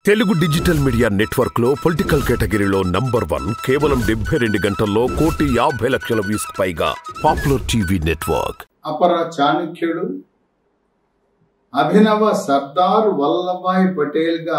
Telugu digital media network లో political కేటగిరీలో number 1 కేవలం 72 గంటల్లో 1,50,00,000 వ్యూస్ పైగా పాపులర్ టీవీ నెట్వర్క్. అపర చాణక్యుడు అభినవ సర్దార్ వల్లభాయ్ పటేల్ గా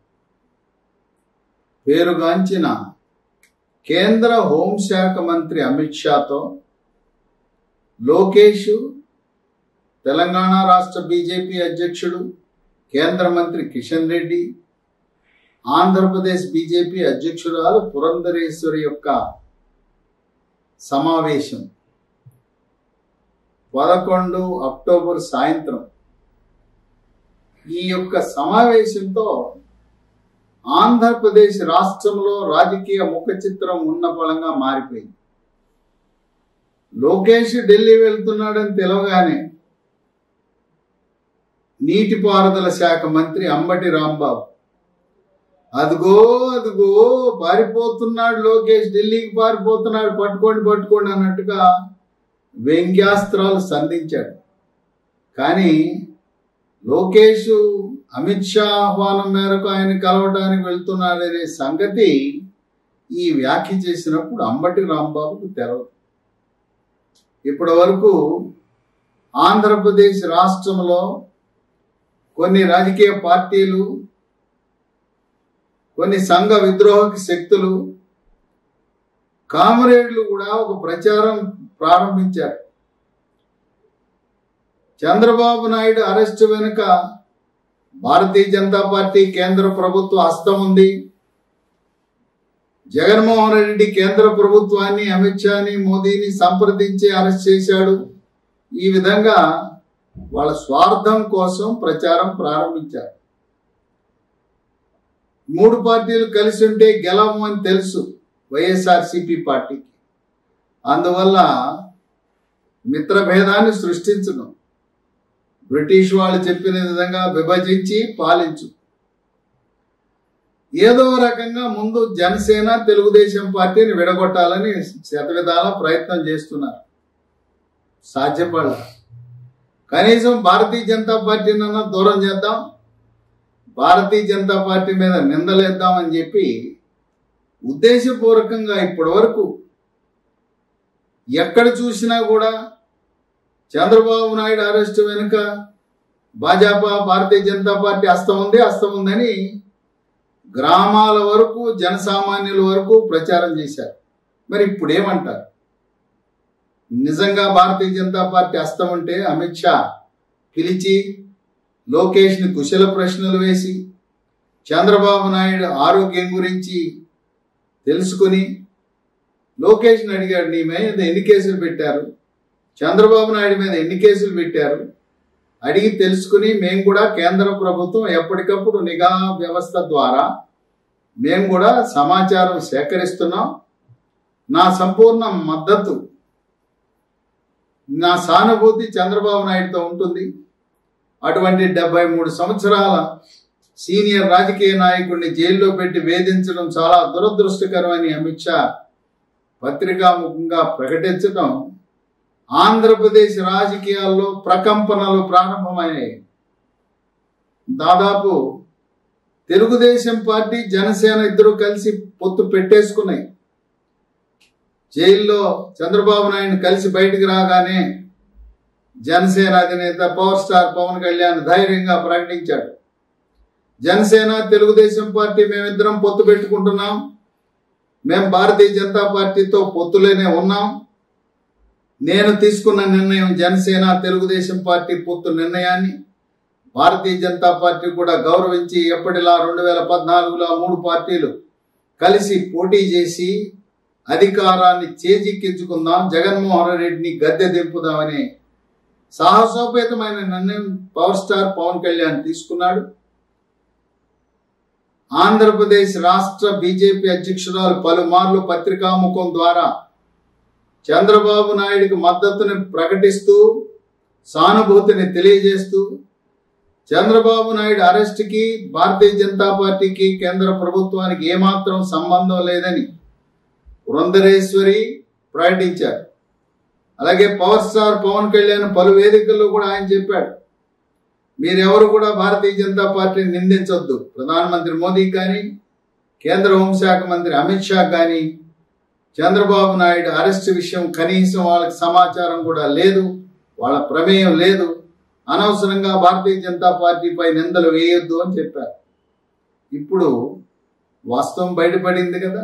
పేరుగాంచిన కేంద్ర హోంశాఖ మంత్రి అమిత్ షాతో లోకేష్, తెలంగాణ రాష్ట్ర బీజేపీ అధ్యక్షుడు కేంద్ర మంత్రి కిషన్ రెడ్డి, ఆంధ్రప్రదేశ్ బీజేపీ అధ్యక్షురాలు పురంధరేశ్వరి యొక్క సమావేశం 11 అక్టోబర్ సాయంత్రం. ఈ యొక్క సమావేశంతో ఆంధ్రప్రదేశ్ రాష్ట్రంలో రాజకీయ ముఖ చిత్రం ఉన్న పళంగా మారిపోయింది. లోకేష్ ఢిల్లీ వెళ్తున్నాడని తెలవగానే నీటిపారుదల శాఖ మంత్రి అంబటి రాంబాబు అదిగో అదిగో పారిపోతున్నాడు లోకేష్, ఢిల్లీకి పారిపోతున్నాడు, పట్టుకోండి అన్నట్టుగా వ్యంగ్యాస్త్రాలు సంధించాడు. కానీ లోకేష్ అమిత్ షా ఆహ్వానం మేరకు ఆయన కలవడానికి వెళ్తున్నాడనే సంగతి ఈ వ్యాఖ్య చేసినప్పుడు అంబటి రాంబాబుకు తెలవదు. ఇప్పటి వరకు ఆంధ్రప్రదేశ్ రాష్ట్రంలో కొన్ని రాజకీయ పార్టీలు, కొన్ని సంఘ విద్రోహక శక్తులు, కామ్రేడ్లు కూడా ఒక ప్రచారం ప్రారంభించారు. చంద్రబాబు నాయుడు అరెస్ట్ వెనుక భారతీయ జనతా పార్టీ కేంద్ర ప్రభుత్వ హస్తం ఉంది, జగన్మోహన్ రెడ్డి కేంద్ర ప్రభుత్వాన్ని, అమిత్ షాని, మోదీని సంప్రదించి అరెస్ట్ చేశాడు. ఈ విధంగా వాళ్ళ స్వార్థం కోసం ప్రచారం ప్రారంభించారు. 3 పార్టీలు కలిసి ఉంటే గెలవం అని తెలుసు వైఎస్ఆర్సీపీ పార్టీకి. అందువల్ల మిత్రభేదాన్ని సృష్టించడం, బ్రిటిష్ వాళ్ళు చెప్పిన విధంగా విభజించి పాలించు. ఏదో రకంగా ముందు జనసేన, తెలుగుదేశం పార్టీని విడగొట్టాలని శతవిధాల ప్రయత్నం చేస్తున్నారు. సాధ్యపడ కనీసం భారతీయ జనతా పార్టీనన్నా దూరం చేద్దాం, భారతీయ జనతా పార్టీ మీద నిందలేద్దామని చెప్పి ఉద్దేశపూర్వకంగా ఇప్పటి వరకు ఎక్కడ చూసినా కూడా చంద్రబాబు నాయుడు అరెస్టు వెనుక భాజపా, భారతీయ జనతా పార్టీ హస్తం ఉందని గ్రామాల వరకు, జనసామాన్యుల వరకు ప్రచారం చేశారు. మరి ఇప్పుడు ఏమంటారు? నిజంగా భారతీయ జనతా పార్టీ హస్తం ఉంటే అమిత్ షా పిలిచి లోకేష్ని కుశల ప్రశ్నలు వేసి చంద్రబాబు నాయుడు ఆరోగ్యం గురించి తెలుసుకుని లోకేష్ని అడిగాడు, నీ మీద ఎన్ని కేసులు పెట్టారు, చంద్రబాబు నాయుడు మీద ఎన్ని కేసులు పెట్టారు అడిగి తెలుసుకుని, మేము కూడా కేంద్ర ప్రభుత్వం ఎప్పటికప్పుడు నిఘా వ్యవస్థ ద్వారా మేము కూడా సమాచారం సేకరిస్తున్నాం, నా సంపూర్ణ మద్దతు, నా సానుభూతి చంద్రబాబు నాయుడుతో ఉంటుంది. అటువంటి 73 సంవత్సరాల సీనియర్ రాజకీయ నాయకుడిని జైల్లో పెట్టి వేధించడం చాలా దురదృష్టకరమని అమిత్ షా పత్రికాముఖంగా ప్రకటించడం ఆంధ్రప్రదేశ్ రాజకీయాల్లో ప్రకంపనలు ప్రారంభమయ్యాయి. దాదాపు తెలుగుదేశం పార్టీ, జనసేన ఇద్దరు కలిసి పొత్తు పెట్టేసుకున్నాయి. జైల్లో చంద్రబాబు నాయుడు కలిసి బయటికి రాగానే జనసేన అధినేత పవర్ స్టార్ పవన్ కళ్యాణ్ ధైర్యంగా ప్రకటించాడు, జనసేన, తెలుగుదేశం పార్టీ మేమిద్దరం పొత్తు పెట్టుకుంటున్నాం, మేము భారతీయ జనతా పార్టీతో పొత్తులోనే ఉన్నాం, నేను తీసుకున్న నిర్ణయం జనసేన, తెలుగుదేశం పార్టీ పొత్తు నిర్ణయాన్ని భారతీయ జనతా పార్టీ కూడా గౌరవించి ఎప్పటిలా 2014లో 3 పార్టీలు కలిసి పోటీ చేసి అధికారాన్ని చేజిక్కించుకుందాం, జగన్మోహన్ రెడ్డిని గద్దె దింపుదామని సాహసోపేతమైన నిర్ణయం పవర్ స్టార్ పవన్ కళ్యాణ్ తీసుకున్నాడు. ఆంధ్రప్రదేశ్ రాష్ట్ర బీజేపీ అధ్యక్షురాలు పలుమార్లు పత్రికాముఖం ద్వారా చంద్రబాబు నాయుడికి మద్దతుని ప్రకటిస్తూ, సానుభూతిని తెలియజేస్తూ, చంద్రబాబు నాయుడు అరెస్టుకి భారతీయ జనతా పార్టీకి, కేంద్ర ప్రభుత్వానికి ఏమాత్రం సంబంధం లేదని పురంధరేశ్వరి ప్రకటించారు. అలాగే పవర్ స్టార్ పవన్ కళ్యాణ్ పలు వేదికల్లో కూడా ఆయన చెప్పాడు, మీరెవరు కూడా భారతీయ జనతా పార్టీని నిందించొద్దు. ప్రధానమంత్రి మోదీ కానీ, కేంద్ర హోంశాఖ మంత్రి అమిత్ షా కానీ చంద్రబాబు నాయుడు అరెస్ట్ విషయం కనీసం వాళ్ళకి సమాచారం కూడా లేదు, వాళ్ళ ప్రమేయం లేదు. అనవసరంగా భారతీయ జనతా పార్టీపై నిందలు వేయొద్దు అని చెప్పారు. ఇప్పుడు వాస్తవం బయటపడింది కదా.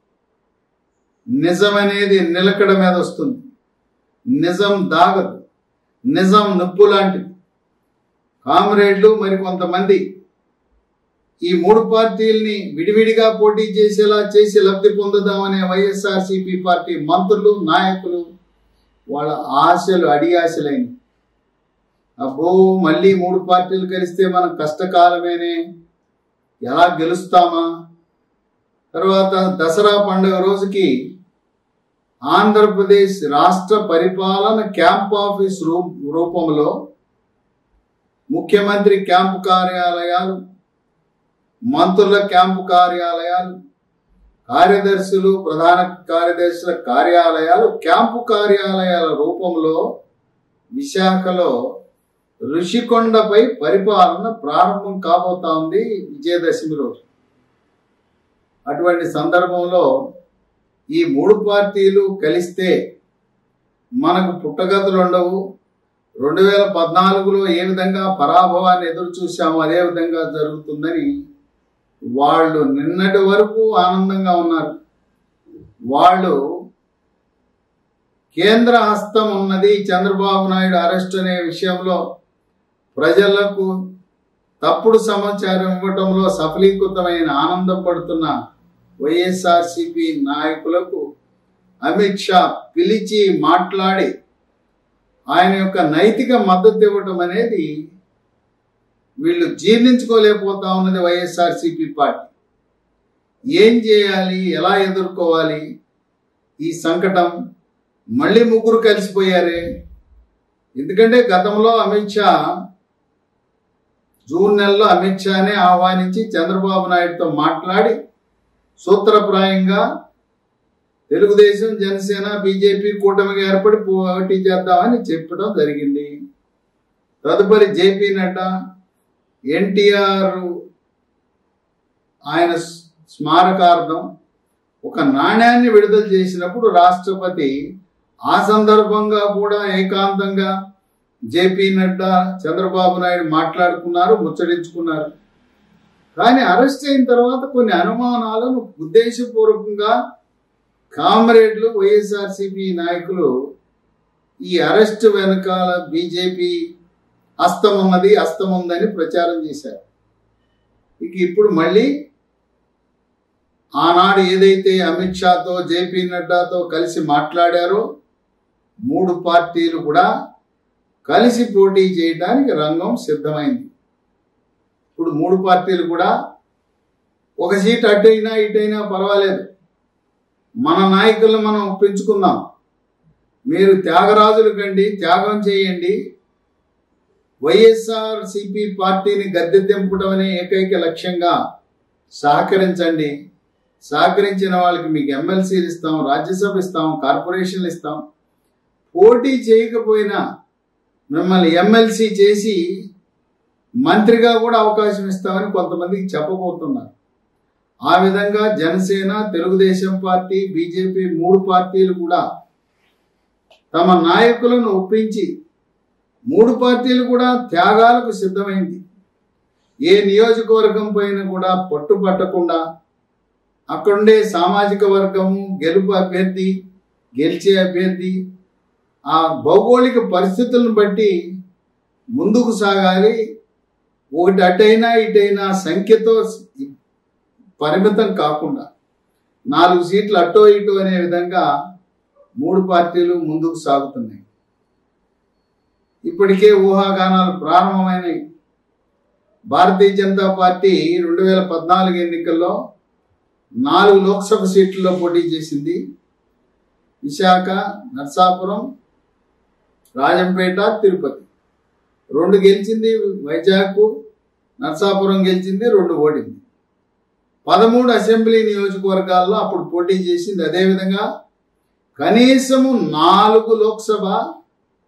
నిజం అనేది నిలకడ మీద వస్తుంది. నిజం దాగదు. నిజం నిప్పు లాంటిది. కామ్రేడ్లు మరికొంతమంది ఈ 3 పార్టీల్ని విడివిడిగా పోటీ చేసేలా చేసి లబ్ధి పొందుదామనే వైఎస్ఆర్సీపీ పార్టీ మంత్రులు, నాయకులు వాళ్ళ ఆశలు అడియాశలైనవి. అబ్బో మళ్ళీ 3 పార్టీలు కలిస్తే మనం కష్టకాలమేనే, ఎలా గెలుస్తామా? తర్వాత దసరా పండుగ రోజుకి ఆంధ్రప్రదేశ్ రాష్ట్ర పరిపాలన క్యాంప్ ఆఫీస్ రూపంలో ముఖ్యమంత్రి క్యాంపు కార్యాలయాలు, మంత్రుల క్యాంపు కార్యాలయాలు, కార్యదర్శులు, ప్రధాన కార్యదర్శుల కార్యాలయాలు క్యాంపు కార్యాలయాల రూపంలో విశాఖలో ఋషికొండపై పరిపాలన ప్రారంభం కాబోతా ఉంది విజయదశమి రోజు. అటువంటి సందర్భంలో ఈ 3 పార్టీలు కలిస్తే మనకు పుట్టగతులు ఉండవు. 2014లో ఏ విధంగా పరాభవాన్ని ఎదురు చూశామో అదే విధంగా జరుగుతుందని వాళ్ళు నిన్నటి వరకు ఆనందంగా ఉన్నారు. వాళ్ళు కేంద్ర హస్తం ఉన్నది చంద్రబాబు నాయుడు అరెస్ట్ అనే విషయంలో ప్రజలకు తప్పుడు సమాచారం ఇవ్వటంలో సఫలీకృతమైన ఆనందపడుతున్న వైఎస్ఆర్సీపీ నాయకులకు అమిత్ షా పిలిచి మాట్లాడి ఆయన యొక్క నైతిక మద్దతు ఇవ్వటం అనేది వీళ్ళు జీర్ణించుకోలేకపోతా ఉన్నది వైఎస్ఆర్సీపీ పార్టీ. ఏం చేయాలి, ఎలా ఎదుర్కోవాలి ఈ సంకటం? మళ్ళీ 3 కలిసిపోయారే. ఎందుకంటే గతంలో అమిత్ షా జూన్ నెలలో అమిత్ షానే ఆహ్వానించి చంద్రబాబు నాయుడుతో మాట్లాడి సూత్రప్రాయంగా తెలుగుదేశం, జనసేన, బీజేపీ కూటమిగా ఏర్పడి పోటీ చేద్దామని చెప్పడం జరిగింది. తదుపరి జేపీ నడ్డా, ఎన్టీఆర్ ఆయన స్మారకార్థం ఒక నాణ్యాన్ని విడుదల చేసినప్పుడు రాష్ట్రపతి ఆ సందర్భంగా కూడా ఏకాంతంగా జేపీ నడ్డా, చంద్రబాబు నాయుడు మాట్లాడుకున్నారు, ముచ్చరించుకున్నారు. కానీ అరెస్ట్ అయిన తర్వాత కొన్ని అనుమానాలను ఉద్దేశపూర్వకంగా కామ్రేడ్లు, వైఎస్ఆర్సీపీ నాయకులు ఈ అరెస్ట్ వెనకాల బీజేపీ హస్తం ఉందని ప్రచారం చేశారు. ఇక ఇప్పుడు మళ్ళీ ఆనాడు ఏదైతే అమిత్ షాతో, జేపీ నడ్డాతో కలిసి మాట్లాడారో 3 పార్టీలు కూడా కలిసి పోటీ చేయడానికి రంగం సిద్ధమైంది. ఇప్పుడు 3 పార్టీలు కూడా ఒక సీట్ అటైనా ఇటైనా పర్వాలేదు, మన నాయకులను మనం ఒప్పించుకుందాం, మీరు త్యాగరాజుల కండి, త్యాగం చేయండి, వైఎస్ఆర్సీపీ పార్టీని గద్దె దింపడం అనే ఏకైక లక్ష్యంగా సహకరించండి. సహకరించిన వాళ్ళకి మీకు ఎమ్మెల్సీలు ఇస్తాం, రాజ్యసభ ఇస్తాం, కార్పొరేషన్లు ఇస్తాం. పోటీ చేయకపోయినా మిమ్మల్ని ఎమ్మెల్సీ చేసి మంత్రిగా కూడా అవకాశం ఇస్తామని కొంతమందికి చెప్పబోతున్నారు. ఆ విధంగా జనసేన, తెలుగుదేశం పార్టీ, బీజేపీ 3 పార్టీలు కూడా తమ నాయకులను ఒప్పించి 3 పార్టీలు కూడా త్యాగాలకు సిద్ధమైంది. ఏ నియోజకవర్గం పైన కూడా పట్టుపట్టకుండా అక్కడుండే సామాజిక వర్గము, గెలుపు అభ్యర్థి, గెలిచే అభ్యర్థి ఆ భౌగోళిక పరిస్థితులను బట్టి ముందుకు సాగాలి. ఒకటి అటైనా ఇటైనా సంఖ్యతో పరిమితం కాకుండా 4 సీట్లు అటో ఇటో అనే విధంగా 3 పార్టీలు ముందుకు సాగుతున్నాయి. ఇప్పటికే ఊహాగానాలు ప్రారంభమైనవి. భారతీయ జనతా పార్టీ 2014 ఎన్నికల్లో 4 లోక్సభ సీట్లలో పోటీ చేసింది. విశాఖ, నర్సాపురం, రాజంపేట, తిరుపతి 2 గెలిచింది. వైజాగ్, నర్సాపురం గెలిచింది, 2 ఓడింది. 13 అసెంబ్లీ నియోజకవర్గాల్లో అప్పుడు పోటీ చేసింది. అదేవిధంగా కనీసము 4 లోక్సభ,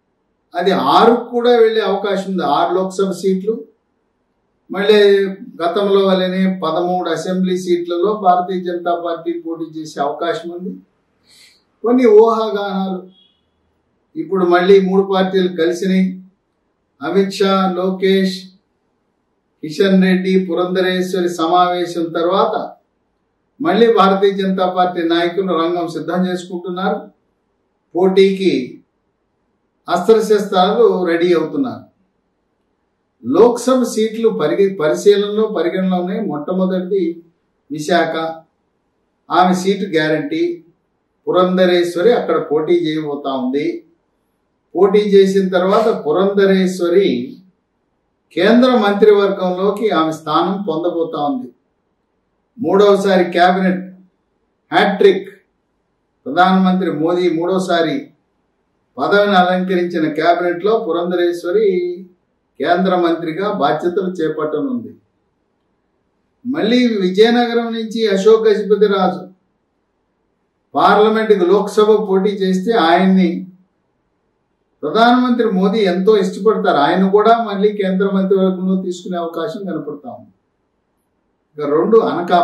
అది 6 కూడా వెళ్ళే అవకాశం ఉంది. 6 లోక్సభ సీట్లు, మళ్ళీ గతంలో వల్లనే 13 అసెంబ్లీ సీట్లలో భారతీయ జనతా పార్టీ పోటీ చేసే అవకాశం ఉంది. కొన్ని ఊహాగానాలు, ఇప్పుడు మళ్ళీ 3 పార్టీలు కలిసినాయి. అమిత్ షా, లోకేష్, కిషన్ రెడ్డి, పురంధరేశ్వరి సమావేశం తర్వాత మళ్ళీ భారతీయ జనతా పార్టీ నాయకులు రంగం సిద్ధం చేసుకుంటున్నారు. పోటీకి అస్త్రశస్త్రాలు రెడీ అవుతున్నారు. లోక్సభ సీట్లు పరిగణలో ఉన్నాయి. మొట్టమొదటిది విశాఖ, ఆమె సీటు గ్యారంటీ. పురంధరేశ్వరి అక్కడ పోటీ చేయబోతా ఉంది. పోటీ చేసిన తర్వాత పురంధరేశ్వరి కేంద్ర మంత్రివర్గంలోకి ఆమె స్థానం పొందబోతా ఉంది. 3వసారి క్యాబినెట్ హ్యాట్రిక్, ప్రధానమంత్రి మోదీ 3వసారి పదవిని అలంకరించిన క్యాబినెట్లో పురంధరేశ్వరి కేంద్ర మంత్రిగా బాధ్యతలు చేపట్టనుంది. మళ్ళీ విజయనగరం నుంచి అశోక్ గజపతి రాజు పార్లమెంటుకు లోక్సభ పోటీ చేస్తే ఆయన్ని ప్రధానమంత్రి మోదీ ఎంతో ఇష్టపడతారు. ఆయన కూడా మళ్ళీ కేంద్ర మంత్రివర్గంలో తీసుకునే అవకాశం కనపడతా ఉంది. ఇక 2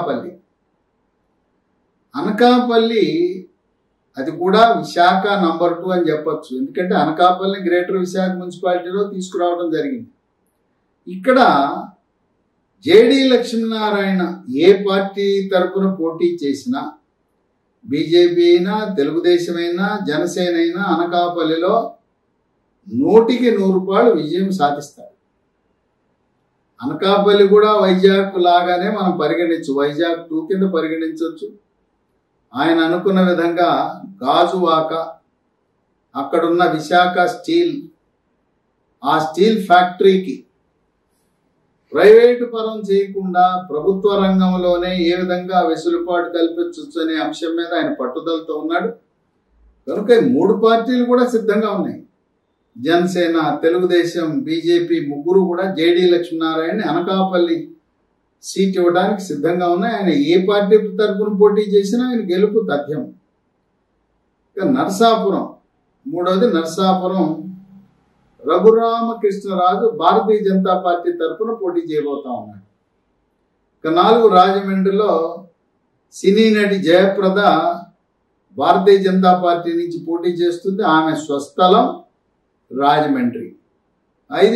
అనకాపల్లి అది కూడా విశాఖ నంబర్ 2 అని చెప్పచ్చు. ఎందుకంటే అనకాపల్లిని గ్రేటర్ విశాఖ మున్సిపాలిటీలో తీసుకురావడం జరిగింది. ఇక్కడ జేడి లక్ష్మీనారాయణ ఏ పార్టీ తరపున పోటీ చేసినా, బీజేపీ అయినా, తెలుగుదేశం అయినా, జనసేన అయినా అనకాపల్లిలో 100కి 100 విజయం సాధిస్తారు. అనకాపల్లి కూడా వైజాగ్ లాగానే మనం పరిగణించు, వైజాగ్ 2 కింద పరిగణించవచ్చు. ఆయన అనుకున్న విధంగా గాజువాక, అక్కడున్న విశాఖ స్టీల్, ఆ స్టీల్ ఫ్యాక్టరీకి ప్రైవేటు పరం చేయకుండా ప్రభుత్వ రంగంలోనే ఏ విధంగా వెసులుబాటు కల్పించవచ్చు అనే అంశం మీద ఆయన పట్టుదలతో ఉన్నాడు. కనుక 3 పార్టీలు కూడా సిద్ధంగా ఉన్నాయి. జనసేన, తెలుగుదేశం, బీజేపీ ముగ్గురు కూడా జేడి లక్ష్మీనారాయణ అనకాపల్లి సీట్ ఇవ్వడానికి సిద్ధంగా ఉన్నాయి. ఆయన ఏ పార్టీ తరపున పోటీ చేసినా ఆయన గెలుపు తథ్యం. ఇక నరసాపురం, 3వది నరసాపురం, రఘురామకృష్ణరాజు భారతీయ జనతా పార్టీ తరపున పోటీ చేయబోతా ఉన్నాడు. ఇక 4 రాజమండ్రిలో సినీ నటి జయప్రద భారతీయ జనతా పార్టీ నుంచి పోటీ చేస్తుంది. ఆమె స్వస్థలం రాజమండ్రి. 5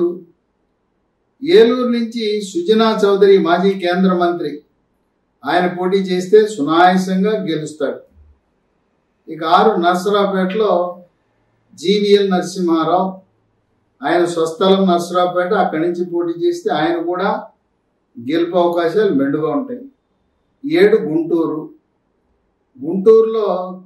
ఏలూరు నుంచి సుజనా చౌదరి మాజీ కేంద్ర మంత్రి, ఆయన పోటీ చేస్తే సునాయాసంగా గెలుస్తాడు. ఇక 6 నర్సరావుపేటలో జీవీఎల్ నరసింహారావు, ఆయన స్వస్థలం నర్సరావుపేట, అక్కడి నుంచి పోటీ చేస్తే ఆయన కూడా గెలుపు అవకాశాలు మెండుగా ఉంటాయి. 7 గుంటూరులో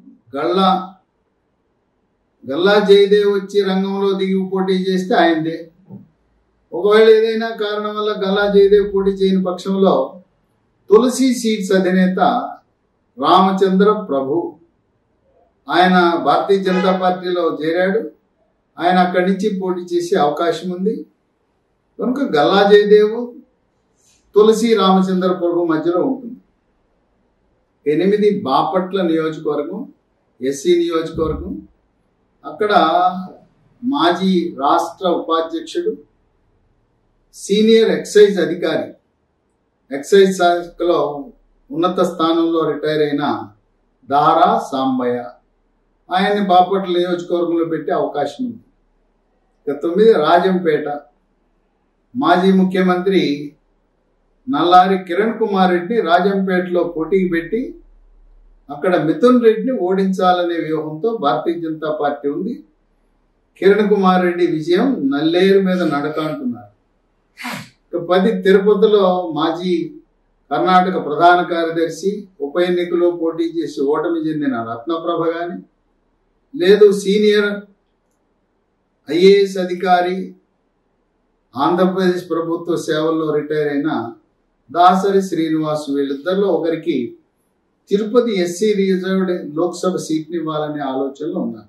గల్లా జయదేవ్ వచ్చి రంగంలో దిగి పోటీ చేస్తే ఆయనదే. ఒకవేళ ఏదైనా కారణం వల్ల గల్లా జయదేవ్ పోటీ చేయని పక్షంలో తులసి సీట్స్ అధినేత రామచంద్ర ప్రభు, ఆయన భారతీయ జనతా పార్టీలో చేరాడు. ఆయన అక్కడి నుంచి పోటీ చేసే అవకాశం ఉంది. కనుక గల్లా జయదేవ్, తులసి రామచంద్ర ప్రభు మధ్యలో ఉంటుంది. 8 బాపట్ల నియోజకవర్గం, ఎస్సీ నియోజకవర్గం. అక్కడ మాజీ రాష్ట్ర ఉపాధ్యక్షుడు, సీనియర్ ఎక్సైజ్ అధికారి, ఎక్సైజ్ శాఖలో ఉన్నత స్థానంలో రిటైర్ అయిన దారా సాంబయ్య, ఆయన్ని బాపట్ల నియోజకవర్గంలో పెట్టే అవకాశం ఉంది. ఇక 9 రాజంపేట, మాజీ ముఖ్యమంత్రి నల్లారి కిరణ్ కుమార్ రెడ్డిని రాజంపేటలో పోటీకి పెట్టి అక్కడ మిథున్ రెడ్డిని ఓడించాలనే వ్యూహంతో భారతీయ జనతా పార్టీ ఉంది. కిరణ్ కుమార్ రెడ్డి విజయం నల్లేరు మీద నడక అంటున్నారు. ఇక 10 తిరుపతిలో మాజీ కర్ణాటక ప్రధాన కార్యదర్శి, ఉప ఎన్నికలో పోటీ చేసి ఓటమి చెందిన రత్నప్రభ గాని, లేదు సీనియర్ ఐఏఎస్ అధికారి, ఆంధ్రప్రదేశ్ ప్రభుత్వ సేవల్లో రిటైర్ అయిన దాసరి శ్రీనివాస్, వీళ్ళిద్దరిలో ఒకరికి తిరుపతి ఎస్సీ రిజర్వ్డ్ లోక్సభ సీట్ని ఇవ్వాలనే ఆలోచనలో ఉన్నారు.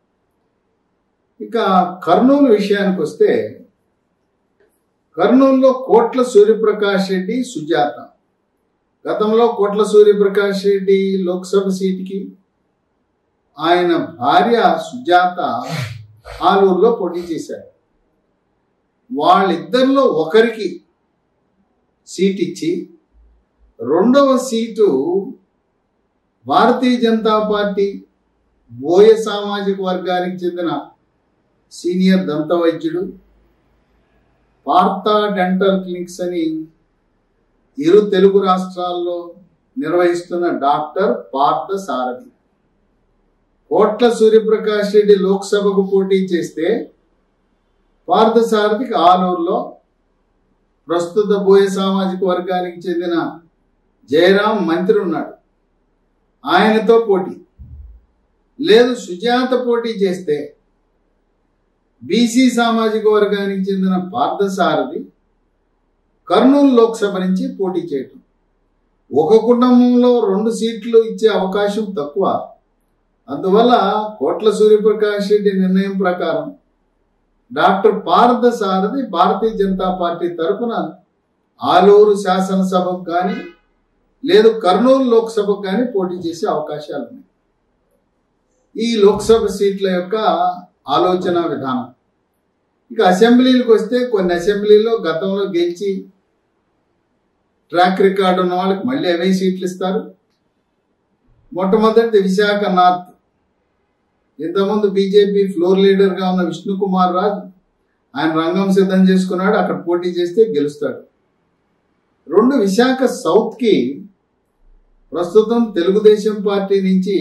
ఇక కర్నూలు విషయానికి వస్తే, కర్నూలులో కోట్ల సూర్యప్రకాష్ రెడ్డి, సుజాత. గతంలో కోట్ల సూర్యప్రకాష్ రెడ్డి లోక్సభ సీటుకి ఆయన భార్య సుజాత ఆలూరులో పోటీ చేశారు. వాళ్ళిద్దరిలో ఒకరికి సీట్ ఇచ్చి రెండవ సీటు భారతీయ జనతా పార్టీ బోయ సామాజిక వర్గానికి చెందిన సీనియర్ దంత వైద్యుడు, పార్థ డెంటల్ క్లినిక్స్ అని ఇరు తెలుగు రాష్ట్రాల్లో నిర్వహిస్తున్న డాక్టర్ పార్థ సారథి. కోట్ల సూర్యప్రకాష్ రెడ్డి లోక్సభకు పోటీ చేస్తే పార్థ సారథికి ఆలూరులో ప్రస్తుత బోయ సామాజిక వర్గానికి చెందిన జయరాం మంత్రి ఉన్నాడు, ఆయనతో పోటీ. లేదు సుజాత పోటీ చేస్తే బీసీ సామాజిక వర్గానికి చెందిన పార్థసారథి కర్నూలు లోక్సభ నుంచి పోటీ చేయటం. ఒక కుటుంబంలో 2 సీట్లు ఇచ్చే అవకాశం తక్కువ. అందువల్ల కోట్ల సూర్యప్రకాష్ రెడ్డి నిర్ణయం ప్రకారం డాక్టర్ పార్థసారథి భారతీయ జనతా పార్టీ తరఫున ఆలూరు శాసనసభకు కానీ లేదు కర్నూలు లోక్సభకు కానీ పోటీ చేసే అవకాశాలు ఉన్నాయి. ఈ లోక్సభ సీట్ల యొక్క ఆలోచన విధానం. ఇక అసెంబ్లీలకు వస్తే కొన్ని అసెంబ్లీలో గతంలో గెలిచి ట్రాక్ రికార్డు ఉన్న వాళ్ళకి మళ్ళీ అవే సీట్లు ఇస్తారు. మొట్టమొదటి విశాఖ నార్త్, ఇంతకుముందు బీజేపీ ఫ్లోర్ లీడర్గా ఉన్న విష్ణుకుమార్ రాజు ఆయన రంగం సిద్ధం చేసుకున్నాడు, అక్కడ పోటీ చేస్తే గెలుస్తాడు. 2 విశాఖ సౌత్కి ప్రస్తుతం తెలుగుదేశం పార్టీ నుంచి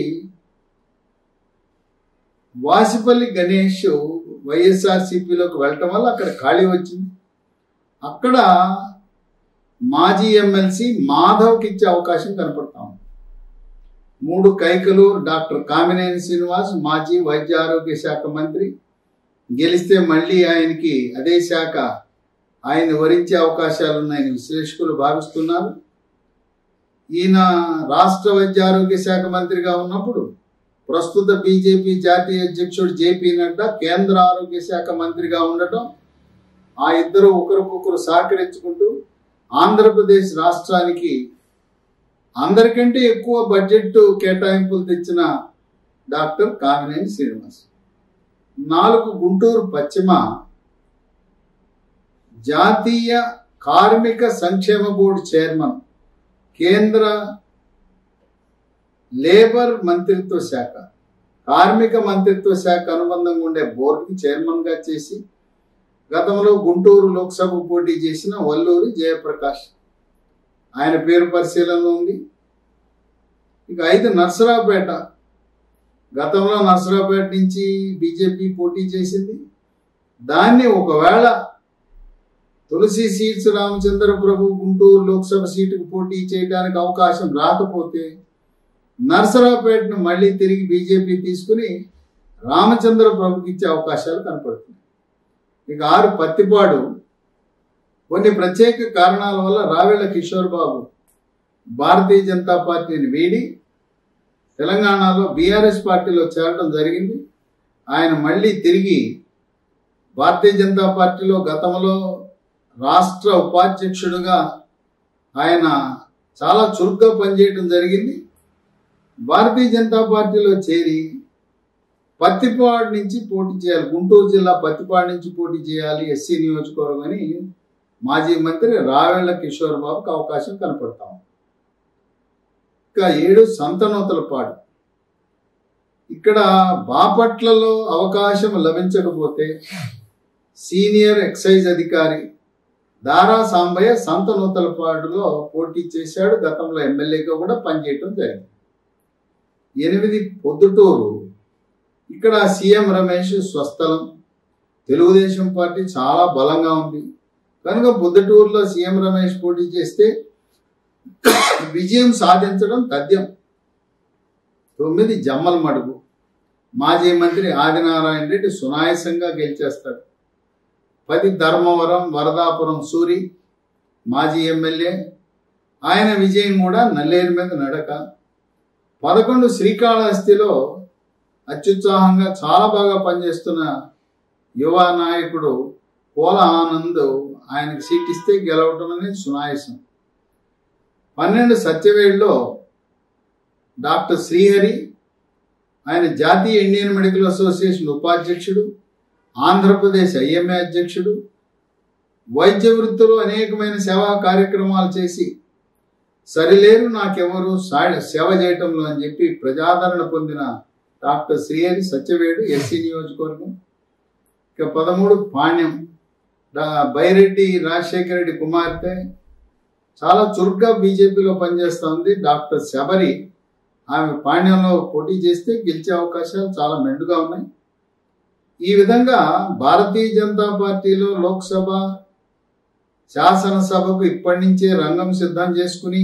వాసిపల్లి గణేష్ వైఎస్ఆర్సీపీలోకి వెళ్ళటం వల్ల అక్కడ ఖాళీ వచ్చింది. అక్కడ మాజీ ఎమ్మెల్సీ మాధవ్కి ఇచ్చే అవకాశం కనపడతాం. 3 కైకలు డాక్టర్ కామినేని శ్రీనివాస్ మాజీ వైద్య ఆరోగ్య శాఖ మంత్రి గెలిస్తే మళ్ళీ ఆయనకి అదే శాఖ ఆయన వరించే అవకాశాలున్నాయని విశ్లేషకులు భావిస్తున్నారు. ఈయన రాష్ట్ర వైద్య ఆరోగ్య శాఖ మంత్రిగా ఉన్నప్పుడు ప్రస్తుత బీజేపీ జాతీయ అధ్యక్షుడు జేపీ నడ్డా కేంద్ర ఆరోగ్య శాఖ మంత్రిగా ఉండటం, ఆ ఇద్దరు ఒకరికొకరు సహకరించుకుంటూ ఆంధ్రప్రదేశ్ రాష్ట్రానికి అందరికంటే ఎక్కువ బడ్జెట్ కేటాయింపులు తెచ్చిన డాక్టర్ కామినేని శ్రీనివాస్. 4 గుంటూరు పశ్చిమ జాతీయ కార్మిక సంక్షేమ బోర్డు చైర్మన్, కేంద్ర లేబర్ మంత్రిత్వ శాఖ కార్మిక మంత్రిత్వ శాఖ అనుబంధంగా ఉండే బోర్డుకి చైర్మన్గా చేసి గతంలో గుంటూరు లోక్సభ పోటీ చేసిన వల్లూరి జయప్రకాష్ ఆయన పేరు పరిశీలనలో ఉంది. ఇక 5 నర్సరావుపేట, గతంలో నర్సరావుపేట నుంచి బీజేపీ పోటీ చేసింది. దాన్ని ఒకవేళ తులసి సీట్స్ రామచంద్ర ప్రభు గుంటూరు లోక్సభ సీటుకు పోటీ చేయడానికి అవకాశం రాకపోతే నర్సరావుపేటను మళ్ళీ తిరిగి బీజేపీ తీసుకుని రామచంద్ర ప్రభుకి ఇచ్చే అవకాశాలు కనపడుతున్నాయి. ఇక 6 పత్తిపాడు, కొన్ని ప్రత్యేక కారణాల వల్ల రావెళ్ల కిషోర్ బాబు భారతీయ జనతా పార్టీని వీడి తెలంగాణలో బీఆర్ఎస్ పార్టీలో చేరడం జరిగింది. ఆయన మళ్ళీ తిరిగి భారతీయ జనతా పార్టీలో గతంలో రాష్ట్ర ఉపాధ్యక్షుడుగా ఆయన చాలా చురుగ్గా పనిచేయడం జరిగింది. భారతీయ జనతా పార్టీలో చేరి పత్తిపాడు నుంచి పోటీ చేయాలి, గుంటూరు జిల్లా పత్తిపాడు నుంచి పోటీ చేయాలి ఎస్సీ నియోజకవర్గం అని మాజీ మంత్రి రావెళ్ల కిషోర్ బాబుకి అవకాశం కనపడతాం. ఇంకా 7 సంతనూతలపాడు, ఇక్కడ బాపట్లలో అవకాశం లభించకపోతే సీనియర్ ఎక్సైజ్ అధికారి దారా సాంబయ్య సంతనూతలపాడులో పోటీ చేశాడు, గతంలో ఎమ్మెల్యేగా కూడా పనిచేయటం జరిగింది. 8 పొద్దుటూరు, ఇక్కడ సీఎం రమేష్ స్వస్థలం, తెలుగుదేశం పార్టీ చాలా బలంగా ఉంది కనుక పొద్దుటూరులో సీఎం రమేష్ పోటీ చేస్తే విజయం సాధించడం తథ్యం. 9 జమ్మలమడుగు, మాజీ మంత్రి ఆదినారాయణ రెడ్డి సునాయాసంగా గెలిచేస్తాడు. 10 ధర్మవరం వరదాపురం సూరి, మాజీ ఎమ్మెల్యే, ఆయన విజయం కూడా నల్లేరు మీద నడక. 11 శ్రీకాళహస్తిలో అత్యుత్సాహంగా చాలా బాగా పనిచేస్తున్న యువ నాయకుడు పోల ఆనంద్, ఆయనకు సీట్ ఇస్తే గెలవటం అనేది సునాయాసం. 12 సత్యవేడులో డాక్టర్ శ్రీహరి, ఆయన జాతీయ ఇండియన్ మెడికల్ అసోసియేషన్ ఉపాధ్యక్షుడు, ఆంధ్రప్రదేశ్ ఐఎంఏ అధ్యక్షుడు, వైద్య వృత్తిలో అనేకమైన సేవా కార్యక్రమాలు చేసి సరిలేరు నాకెవరు సేవ చేయటంలో అని చెప్పి ప్రజాదరణ పొందిన డాక్టర్ శ్రీహరి సత్యవేడు ఎస్సీ నియోజకవర్గం. ఇక 13 పాణ్యం బైరెడ్డి రాజశేఖర రెడ్డి కుమార్తె, చాలా చురుగ్గా బీజేపీలో పనిచేస్తూ ఉంది డాక్టర్ శబరి. ఆమె పాణ్యంలో పోటీ చేస్తే గెలిచే అవకాశాలు చాలా మెండుగా ఉన్నాయి. ఈ విధంగా భారతీయ జనతా పార్టీలో లోక్సభ శాసనసభకు ఇప్పటి నుంచే రంగం సిద్ధం చేసుకుని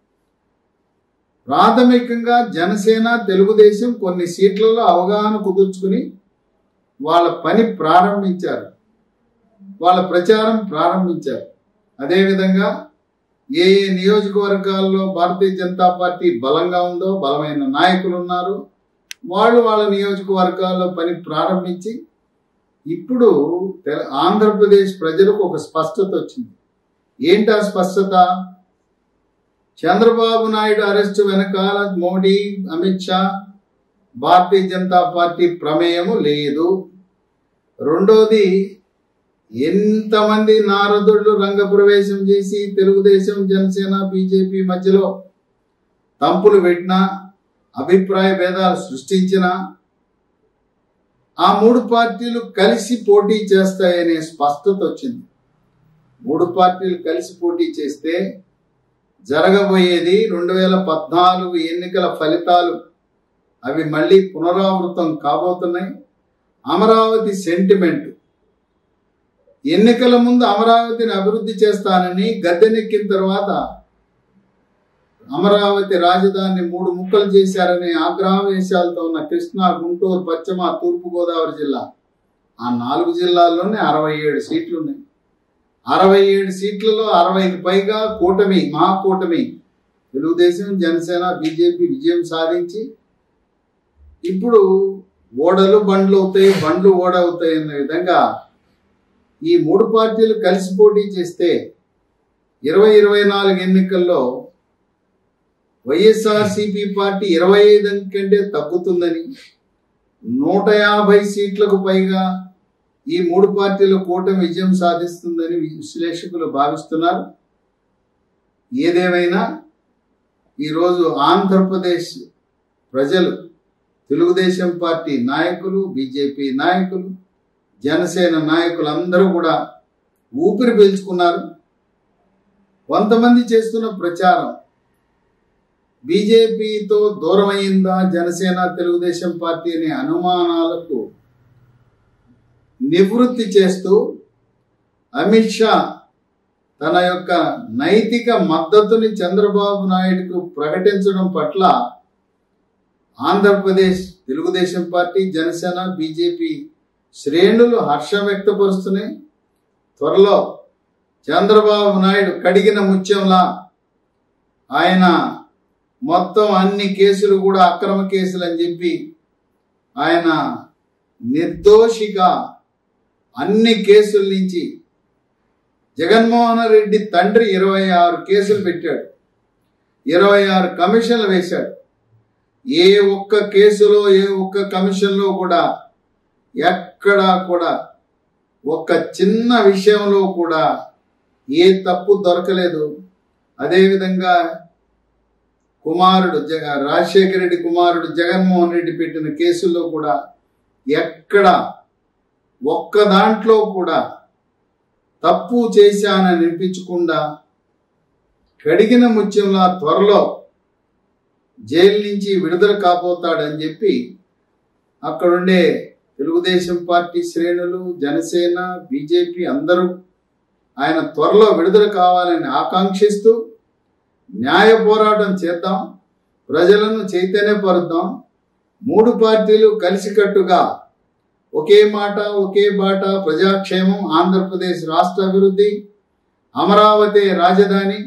ప్రాథమికంగా జనసేన తెలుగుదేశం కొన్ని సీట్లలో అవగాహన కుదుర్చుకుని వాళ్ళ పని ప్రారంభించారు, వాళ్ళ ప్రచారం ప్రారంభించారు. అదేవిధంగా ఏ ఏ నియోజకవర్గాల్లో భారతీయ జనతా పార్టీ బలంగా ఉందో, బలమైన నాయకులు ఉన్నారు, వాళ్ళు వాళ్ళ నియోజకవర్గాల్లో పని ప్రారంభించి ఇప్పుడు ఆంధ్రప్రదేశ్ ప్రజలకు ఒక స్పష్టత వచ్చింది. ఏంటి ఆ స్పష్టత? చంద్రబాబు నాయుడు అరెస్టు వెనకాల మోడీ, అమిత్ షా, భారతీయ జనతా పార్టీ ప్రమేయము లేదు. రెండోది, ఎంతమంది నారదుళ్ళు రంగప్రవేశం చేసి తెలుగుదేశం, జనసేన, బీజేపీ మధ్యలో తంపులు పెట్టినా, అభిప్రాయ భేదాలు సృష్టించినా ఆ 3 పార్టీలు కలిసి పోటీ చేస్తాయనే స్పష్టత వచ్చింది. 3 పార్టీలు కలిసి పోటీ చేస్తే జరగబోయేది 2014 ఎన్నికల ఫలితాలు అవి మళ్ళీ పునరావృతం కాబోతున్నాయి. అమరావతి సెంటిమెంట్, ఎన్నికల ముందు అమరావతిని అభివృద్ధి చేస్తానని గద్దెనెక్కిన తర్వాత అమరావతి రాజధానిని 3 ముక్కలు చేశారనే ఆగ్రహవేశాలతో ఉన్న కృష్ణా, గుంటూరు, పశ్చిమ, తూర్పు గోదావరి జిల్లా, ఆ 4 జిల్లాల్లోనే 67 సీట్లు ఉన్నాయి. 67 సీట్లలో 60కి పైగా కూటమి, మహాకూటమి తెలుగుదేశం, జనసేన, బీజేపీ విజయం సాధించి ఇప్పుడు ఓడలు బండ్లు అవుతాయి, బండ్లు ఓడ అవుతాయి అన్న విధంగా ఈ 3 పార్టీలు కలిసి పోటీ చేస్తే 2024 ఎన్నికల్లో వైఎస్ఆర్సీపీ పార్టీ 25 కంటే తగ్గుతుందని, 150 సీట్లకు పైగా ఈ 3 పార్టీల కూటమి విజయం సాధిస్తుందని విశ్లేషకులు భావిస్తున్నారు. ఏదేమైనా ఈరోజు ఆంధ్రప్రదేశ్ ప్రజలు, తెలుగుదేశం పార్టీ నాయకులు, బీజేపీ నాయకులు, జనసేన నాయకులు అందరూ కూడా ఊపిరి పీల్చుకున్నారు. కొంతమంది చేస్తున్న ప్రచారం బీజేపీతో దూరమైందా జనసేన, తెలుగుదేశం పార్టీ అనే అనుమానాలకు నివృత్తి చేస్తూ అమిత్ షా తన యొక్క నైతిక మద్దతుని చంద్రబాబు నాయుడుకు ప్రకటించడం పట్ల ఆంధ్రప్రదేశ్ తెలుగుదేశం పార్టీ, జనసేన, బీజేపీ శ్రేణులు హర్షం వ్యక్తపరుస్తున్నాయి. త్వరలో చంద్రబాబు నాయుడు కడిగిన ముత్యంలా ఆయన మొత్తం అన్ని కేసులు కూడా అక్రమ కేసులు అని చెప్పి ఆయన నిర్దోషిగా అన్ని కేసుల నుంచి, జగన్మోహన్ రెడ్డి తండ్రి 26 కేసులు పెట్టాడు, 26 కమిషన్లు వేశాడు. ఏ ఒక్క కేసులో, ఏ ఒక్క కమిషన్లో కూడా ఎక్కడా కూడా ఒక్క చిన్న విషయంలో కూడా ఏ తప్పు దొరకలేదు. అదేవిధంగా కుమారుడు రాజశేఖర రెడ్డి కుమారుడు జగన్మోహన్ రెడ్డి పెట్టిన కేసుల్లో కూడా ఎక్కడ ఒక్క దాంట్లో కూడా తప్పు చేశానని అనిపించకుండా కడిగిన ముత్యంలా త్వరలో జైలు నుంచి విడుదల కాబోతాడని చెప్పి అక్కడుండే తెలుగుదేశం పార్టీ శ్రేణులు, జనసేన, బీజేపీ అందరూ ఆయన త్వరలో విడుదల కావాలని ఆకాంక్షిస్తూ న్యాయ పోరాటం చేద్దాం, ప్రజలను చైతన్యపరుద్దాం. 3 పార్టీలు కలిసికట్టుగా ఒకే మాట, ఒకే బాట, ప్రజాక్షేమం, ఆంధ్రప్రదేశ్ రాష్ట్ర అభివృద్ధి, అమరావతి రాజధాని,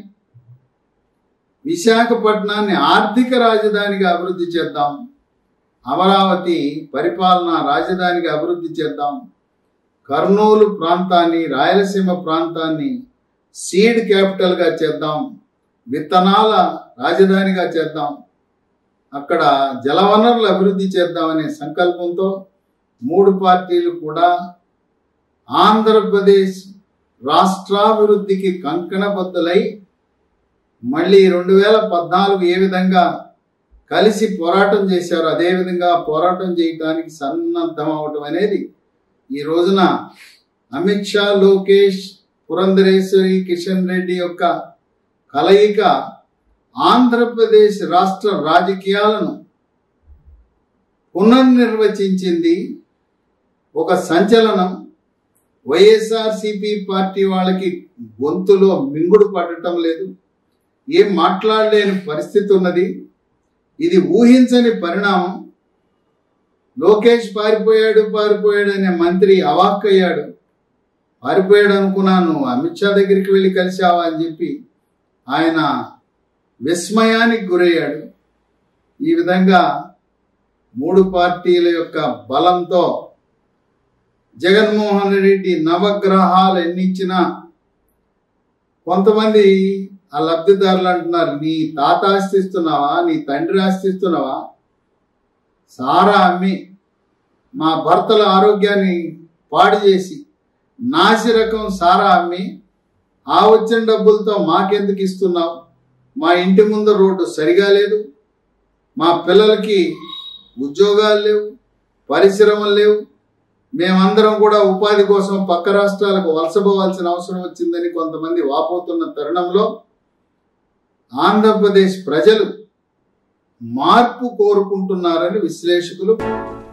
విశాఖపట్నాన్ని ఆర్థిక రాజధానిగా అభివృద్ధి చేద్దాం, అమరావతి పరిపాలనా రాజధానిగా అభివృద్ధి చేద్దాం, కర్నూలు ప్రాంతాన్ని, రాయలసీమ ప్రాంతాన్ని సీడ్ క్యాపిటల్గా చేద్దాం, విత్తనాల రాజధానిగా చేద్దాం, అక్కడ జలవనరులు అభివృద్ధి చేద్దామనే సంకల్పంతో 3 పార్టీలు కూడా ఆంధ్రప్రదేశ్ రాష్ట్రాభివృద్ధికి కంకణబద్ధులై మళ్ళీ 2014 ఏ విధంగా కలిసి పోరాటం చేశారో అదేవిధంగా పోరాటం చేయడానికి సన్నద్ధం అవటం అనేది ఈ రోజున అమిత్ షా, లోకేష్, పురంధరేశ్వరి, కిషన్ రెడ్డి యొక్క కలయిక ఆంధ్రప్రదేశ్ రాష్ట్ర రాజకీయాలను పునర్నిర్వచించింది. ఒక సంచలనం. వైఎస్ఆర్సీపీ పార్టీ వాళ్ళకి గొంతులో మింగుడు పడటం లేదు, ఏం మాట్లాడలేని పరిస్థితి ఉన్నది. ఇది ఊహించని పరిణామం. లోకేష్ పారిపోయాడు అనే మంత్రి అవాక్కయ్యాడు. పారిపోయాడు అనుకున్నాను, అమిత్ షా దగ్గరికి వెళ్ళి కలిసావా అని చెప్పి ఆయన విస్మయానికి గురయ్యాడు. ఈ విధంగా 3 పార్టీల యొక్క బలంతో జగన్మోహన్ రెడ్డి నవగ్రహాలు ఎన్నిచ్చినా కొంతమంది ఆ లబ్ధిదారులు అంటున్నారు, నీ తాత ఆస్తిస్తున్నావా, నీ తండ్రి ఆస్తిస్తున్నావా, సారా అమ్మి మా భర్తల ఆరోగ్యాన్ని పాడు చేసి నాసిరకం సారా అమ్మి ఆ వచ్చిన డబ్బులతో మాకెందుకు ఇస్తున్నావు, మా ఇంటి ముందు రోడ్డు సరిగా లేదు, మా పిల్లలకి ఉద్యోగాలు లేవు, పరిశ్రమలు లేవు, మేమందరం కూడా ఉపాధి కోసం పక్క రాష్ట్రాలకు వలసపోవాల్సిన అవసరం వచ్చిందని కొంతమంది వాపోతున్న తరుణంలో ఆంధ్రప్రదేశ్ ప్రజలు మార్పు కోరుకుంటున్నారని విశ్లేషకులు